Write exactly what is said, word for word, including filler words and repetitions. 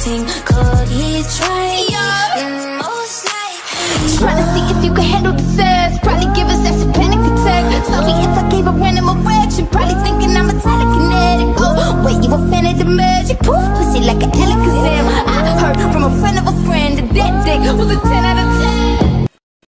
acting cold, he tried. Mm, most likely Trying to see if you can handle the sex. Probably give us that some panic attack. Sorry if I gave a random erection. Probably thinking I'm a telekinetic. Oh, wait, you a fan of the magic? Poof, pussy like an Alakazam. I heard from a friend of a friend that that dick was a ten out of ten.